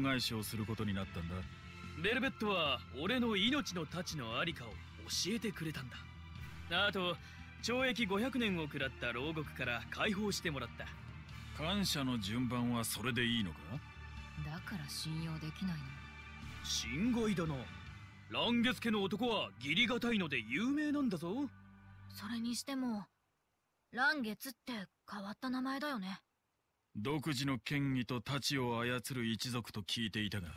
恩返しをすることになったんだ。 ベルベットは俺の命の太刀のありかを教えてくれたんだ。あと懲役500年を食らった牢獄から解放してもらった。 感謝の順番はそれでいいのか？ だから信用できないの。 心外だな。蘭月家の男は義理堅いので有名なんだぞ。 それにしても蘭月って変わった名前だよね。 独自の権威と太刀を操る一族と聞いていたが。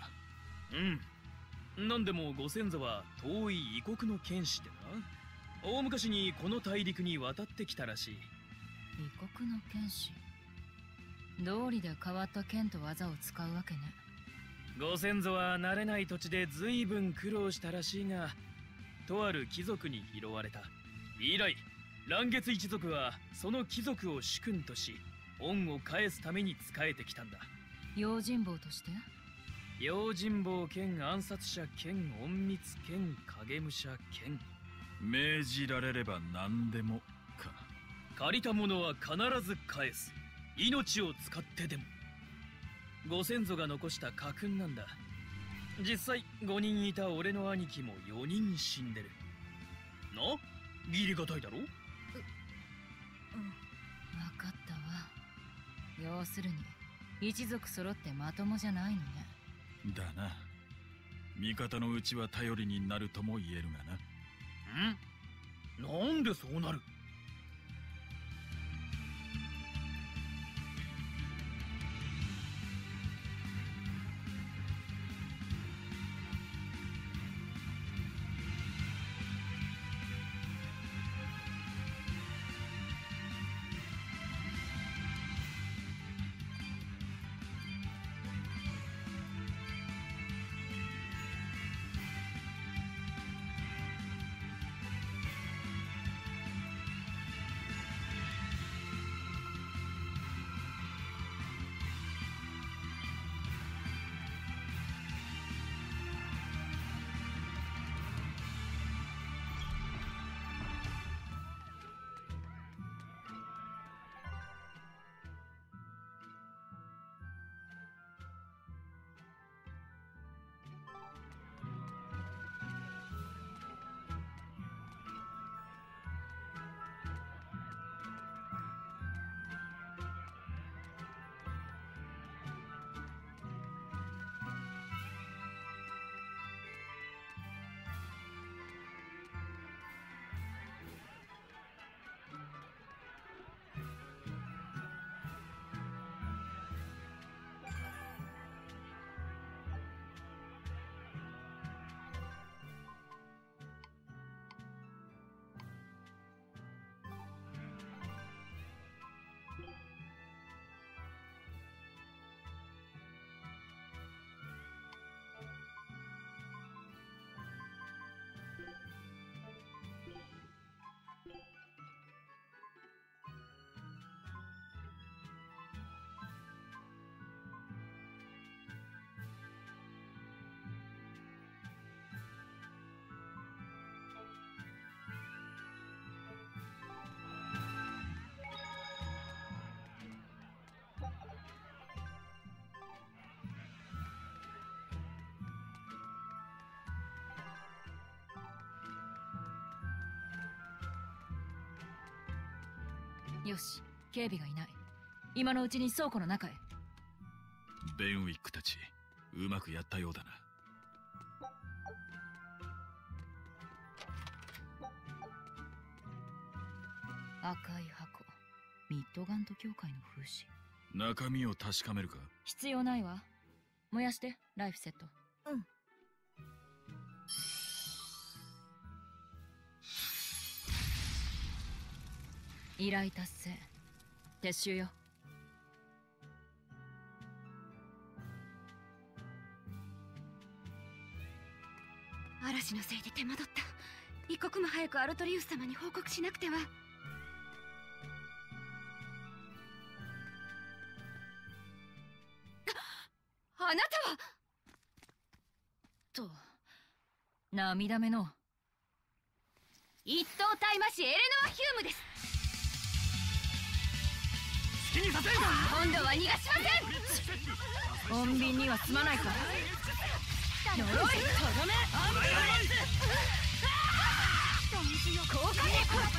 なんでもご先祖は遠い異国の剣士でな、大昔にこの大陸に渡ってきたらしい。 異国の剣士。道理で変わった剣と技を使うわけね。 ご先祖は慣れない土地で随分苦労したらしいが、とある貴族に拾われた。以来蘭月一族はその貴族を主君とし、恩を返すために仕えてきたんだ。 用心棒として？ 用心棒兼暗殺者兼隠密兼影武者兼。 命じられれば何でもか。 借りたものは必ず返す。命を使ってでも。ご先祖が残した家訓なんだ。実際5人いた俺の兄貴も4人死んでる。な、義理堅いだろ？ 分かったわ。要するに一族揃ってまともじゃないのね。 だな。味方のうちは頼りになるとも言えるがな。 なんでそうなる？ よし、警備がいない。今のうちに倉庫の中へ。 ベンウィックたち、うまくやったようだな。 赤い箱、ミッドガント教会の風刺。 中身を確かめるか？ 必要ないわ。燃やしてライフセット。依頼達成。撤収よ。 嵐のせいで手間取った。一刻も早くアルトリウス様に報告しなくては。あなたはと、涙目の一等大魔師エレノア・ヒュームです。 きにさせん。 今度は逃がしません。 穏便には済まないか。呪いとどめアンビバレンス。効果力。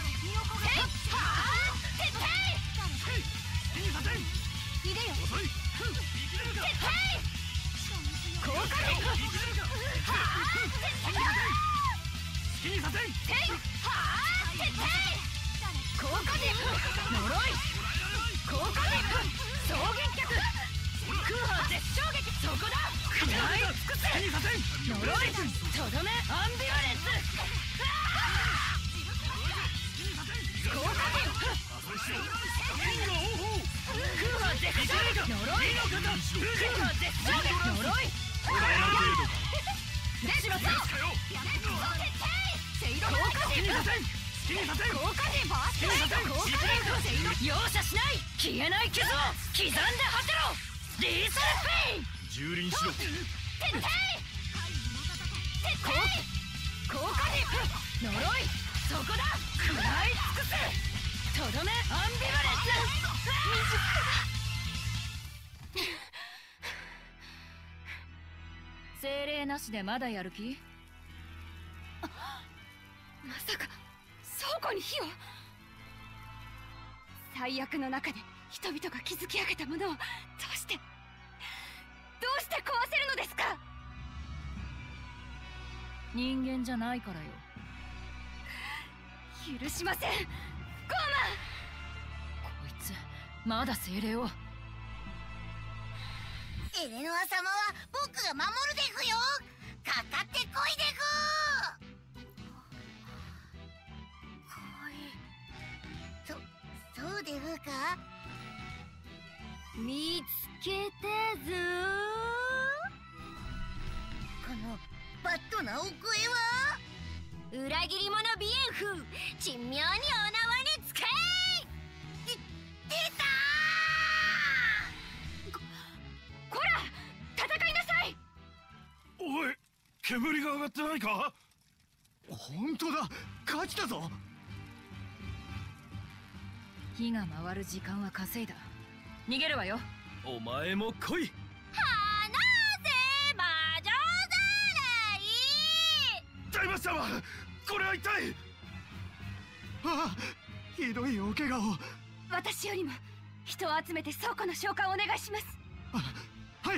いでよ。効果力。 きにさせん。 効果力。呪い。効果力。衝撃脚。空波絶衝撃。そこだ。食らい尽くせ。 きにさせん。 呪いとどめアンビバレンス。効果力。空波絶衝撃。呪い。空波絶衝撃。呪い。デシロさん。セイロ効果力。効果力。容赦しない。消えない傷を刻んで果てろ。リーサルペイン。 蹂躙しろ。 効果力。呪い。そこだ。食らい尽くせ。とどめアンビバレンス。精霊なしでまだやる気？ まさか倉庫に火を。最悪の中で人々が築き上げたものをどうして壊せるのですか。 人間じゃないからよ。 許しません。ゴーマン。 こいつまだ精霊を。 エレノア様は僕が守るでふよ。かかってこいでふ。そうでふか。 見つけたぞ。 このバッドなお声は。 裏切り者ビエンフ、珍妙にお縄につけ。 出たこら戦いなさい。 おい、煙が上がってないか。 本当だ、勝ちだぞ。 火が回る時間は稼いだ。逃げるわよ。 お前も来い。 大魔様、これは一体。 ああ、ひどいお怪我を。 私よりも人を集めて倉庫の消火をお願いします。 はい。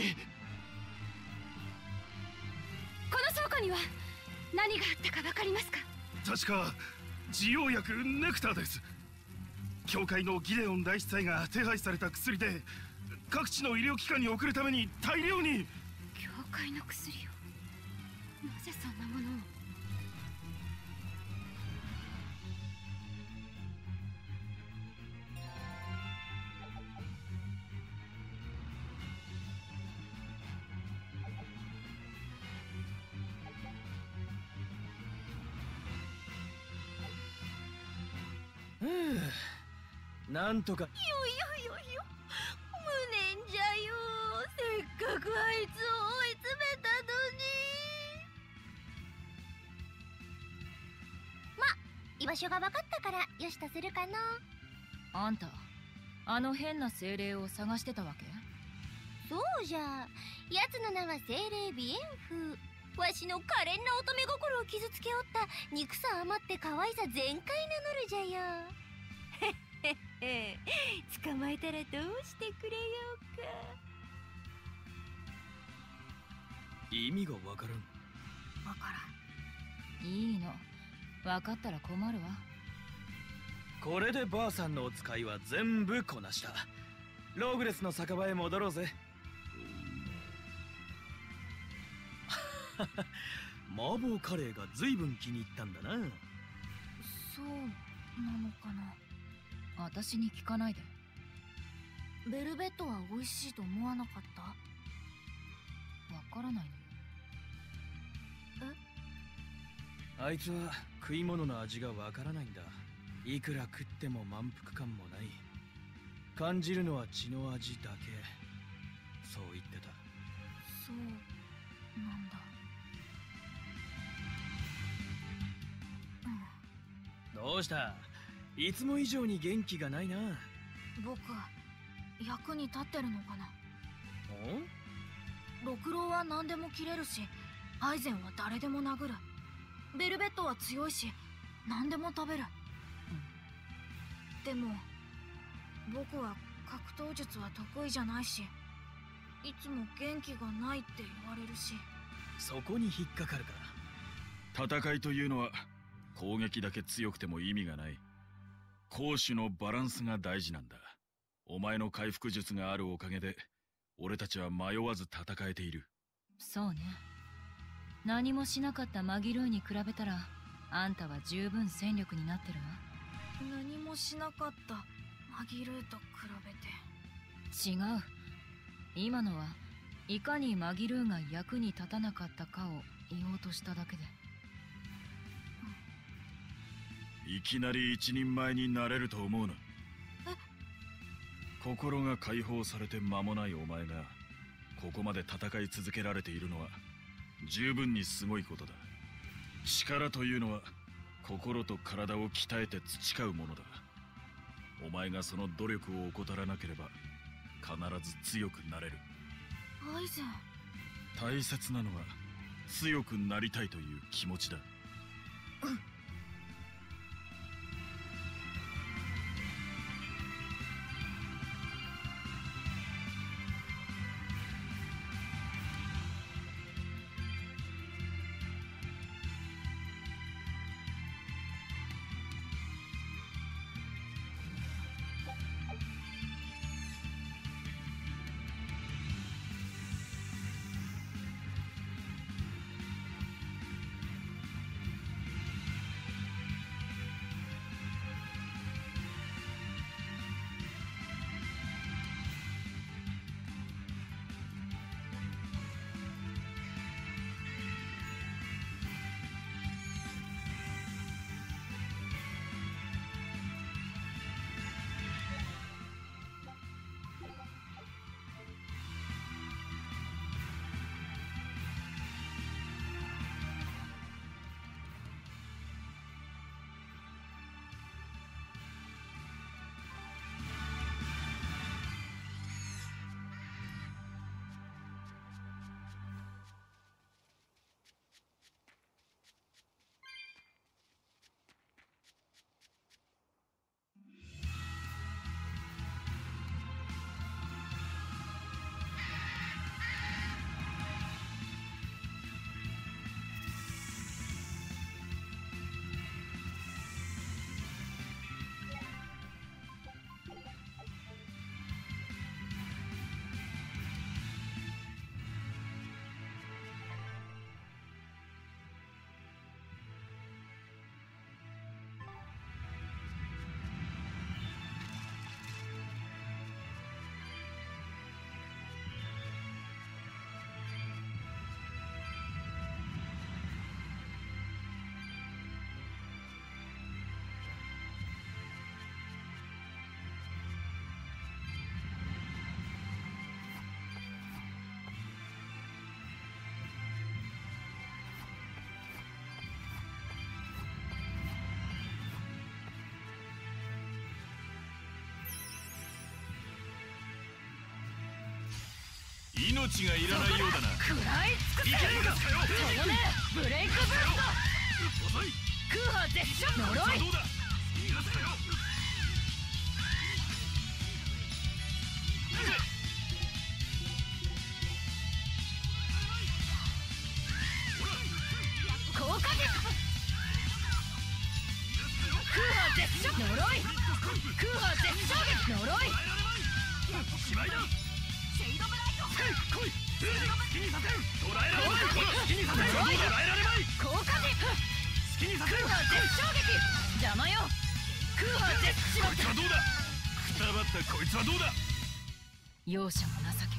この倉庫には何があったか分かりますか。 確か治療薬ネクターです。教会のギデオン大司祭が手配された薬で、各地の医療機関に送るために大量に。 教会の薬を。なぜそんなものを。 なんとか。 よ無念じゃよ。せっかくあいつを追い詰めたのに。ま、居場所が分かったからよしとするかの。 あんたあの変な精霊を探してたわけ？ そうじゃ。奴の名は精霊ビエンフ。わしの可憐な乙女心を傷つけおった憎さ余って可愛さ全開なのるじゃよ。捕まえたらどうしてくれようか。 意味がわからん。 わからん。 いいの、分かったら困るわ。 これでばあさんのお使いは全部こなした。ローグレスの酒場へ戻ろうぜ。麻婆カレーが随分気に入ったんだな。 そうなのかな。私に聞かないで。 ベルベットは美味しいと思わなかった？ わからないのよ。 あいつは食い物の味がわからないんだ。いくら食っても満腹感もない。感じるのは血の味だけ。そう言ってた。 そうなんだ。 どうした？いつも以上に元気がないな。 僕役に立ってるのかな。 お？ 六郎は何でも切れるし、アイゼンは誰でも殴る。ベルベットは強いし何でも食べる、でも僕は格闘術は得意じゃないし、いつも元気がないって言われるし。 そこに引っかかるか。 戦いというのは攻撃だけ強くても意味がない。攻守のバランスが大事なんだ。お前の回復術があるおかげで俺たちは迷わず戦えている。 そうね。何もしなかったマギルーに比べたらあんたは十分戦力になってるわ。 何もしなかったマギルーと比べて。 違う。今のはいかにマギルーが役に立たなかったかを言おうとしただけで。 いきなり一人前になれると思うな。心が解放されて間もないお前がここまで戦い続けられているのは十分にすごいことだ。力というのは心と体を鍛えて培うものだ。お前がその努力を怠らなければ必ず強くなれる。 アイゼン。 大切なのは強くなりたいという気持ちだ。命がいらないようだな。 食らい尽くせ。そこね、ブレイクブースト。空破絶唱。呪い。 どうだ。逃がすかよ。 効果術。空破絶唱。呪い。空破絶唱撃。呪い。 しまいだ。 シェイドブライト。 来い。好きにさせん。捕らえられまい。好きにさせん。捕らえられまい。 効果術。 好きにさせん。 空破絶唱撃。邪魔よ。空破絶唱。 こいつはどうだ。くたばったこいつはどうだ。 容赦も情け